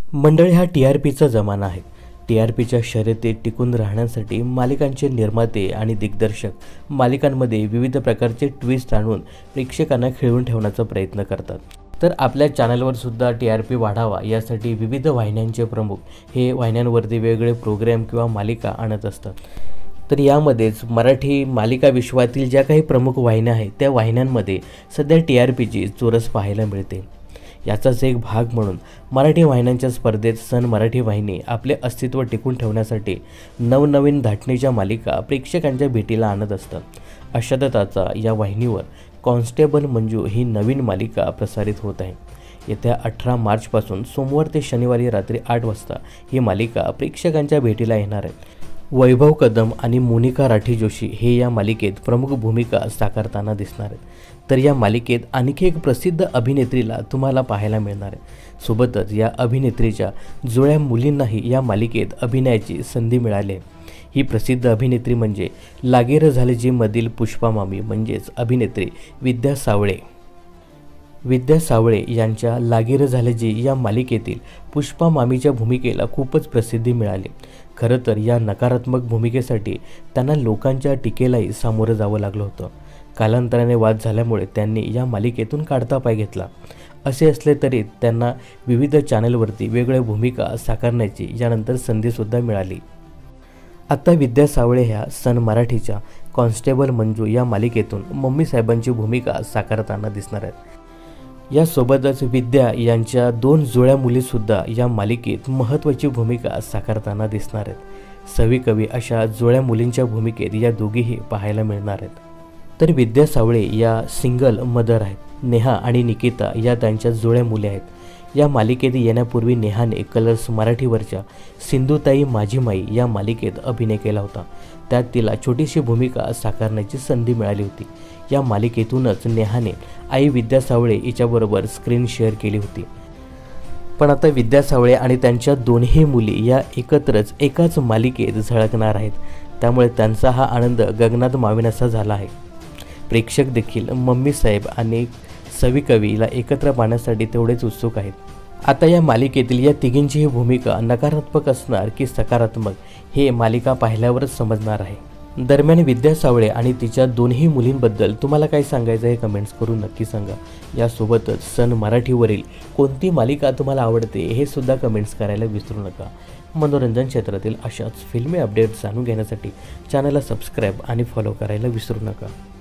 मंडळी, हा TRPचा जमाना आहे. TRPच्या शर्यतीत टिकून राहण्यासाठी मालिकांचे निर्माते आणि दिग्दर्शक मालिकांमध्ये विविध प्रकारचे ट्विस्ट आणून प्रेक्षकांना खिळवून ठेवण्याचा प्रयत्न करतात. तर आपल्या चॅनलवर सुद्धा TRP वाढावा यासाठी विविध वाहिन्यांचे प्रमुख हे वाहिन्यांवरती वेगवेगळे प्रोग्राम किंवा मालिका आणत असतात. तर यामध्येच मराठी मालिका विश्वातील ज्या काही प्रमुख वाहिन्या आहेत त्या वाहिन्यांमध्ये सध्या TRPची चोरस पाहायला मिळते. याचाच एक भाग म्हणून मराठी वाहिन्यांच्या स्पर्धेत सन मराठी वाहिनी आपले अस्तित्व टिकून ठेवण्यासाठी नवनवीन धाटणीच्या मालिका प्रेक्षकांच्या भेटीला आणत असतात. अशातच आता या वाहिनीवर कॉन्स्टेबल मंजू ही नवीन मालिका प्रसारित होत आहे. येत्या 18 मार्चपासून सोमवार ते शनिवारी रात्री 8 वाजता ही मालिका प्रेक्षकांच्या भेटीला येणार आहे. वैभव कदम आणि मोनिका राठी जोशी हे या मालिकेत प्रमुख भूमिका साकारताना दिसणार आहेत. तर या मालिकेत आणखी एक प्रसिद्ध अभिनेत्रीला तुम्हाला पाहायला मिळणार आहे. सोबतच या अभिनेत्रीच्या जुळ्या मुलींनाही या मालिकेत अभिनयाची संधी मिळाली आहे. ही प्रसिद्ध अभिनेत्री म्हणजे लागेर झालेजी मधील पुष्पा मामी म्हणजेच अभिनेत्री विद्या सावळे. विद्या सावळे यांच्या लागेर झालेजी या मालिकेतील पुष्पा मामीच्या भूमिकेला खूपच प्रसिद्धी मिळाली. खरं तर या नकारात्मक भूमिकेसाठी त्यांना लोकांच्या टीकेलाही सामोरं जावं लागलं होतं. कालांतराने वाद झाल्यामुळे त्यांनी या मालिकेतून काढता पाय घेतला. असे असले तरी त्यांना विविध चॅनलवरती वेगवेगळ्या भूमिका साकारण्याची यानंतर संधीसुद्धा मिळाली. आता विद्या सावळे ह्या सन मराठीच्या कॉन्स्टेबल मंजू या मालिकेतून मम्मी साहेबांची भूमिका साकारताना दिसणार आहेत. यासोबतच विद्या यांच्या 2 जुळ्या मुलीसुद्धा या मालिकेत महत्त्वाची भूमिका साकारताना दिसणार आहेत. सवी कवी अशा जुळ्या मुलींच्या भूमिकेत या दोघीही पाहायला मिळणार आहेत. तर विद्या सावळे या सिंगल मदर आहेत. नेहा आणि निकिता या त्यांच्या जुळ्या मुली आहेत. या मालिकेत येण्यापूर्वी नेहाने कलर्स मराठीवरच्या सिंधुताई माझी माई या मालिकेत अभिनय केला होता. त्यात तिला छोटीशी भूमिका साकारण्याची संधी मिळाली होती. या मालिकेतूनच नेहाने आई विद्या सावळे हिच्याबरोबर स्क्रीन शेअर केली होती. पण आता विद्या सावळे आणि त्यांच्या दोन्ही मुली या एकत्रच एकाच मालिकेत झळकणार आहेत. त्यामुळे त्यांचा हा आनंद गगनात मावेनासा झाला आहे. प्रेक्षक देखील मम्मी साहेब आणि सवी कवीला एकत्र पाहण्यासाठी तेवढेच उत्सुक आहेत. आता या मालिकेतील या तिघींची भूमिका नकारात्मक असणार की सकारात्मक हे मालिका पाहिल्यावरच समजणार आहे. दरम्यान विद्या सावळे आणि तिच्या दोन्ही मुलींबद्दल तुम्हाला काय सांगायचं हे कमेंट्स करून नक्की सांगा. यासोबतच सन मराठीवरील कोणती मालिका तुम्हाला आवडते हे सुद्धा कमेंट्स करायला विसरू नका. मनोरंजन क्षेत्रातील अशाच फिल्मी अपडेट्स जाणून घेण्यासाठी चॅनलला सबस्क्राईब आणि फॉलो करायला विसरू नका.